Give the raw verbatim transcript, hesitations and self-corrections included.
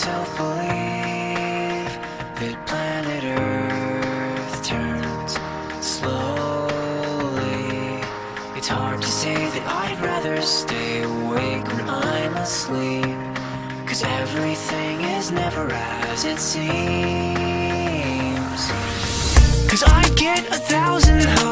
myself believe that planet Earth turns slowly. It's hard to say that I'd rather stay awake when I'm asleep, 'cause everything is never as it seems. 'Cause I get a thousand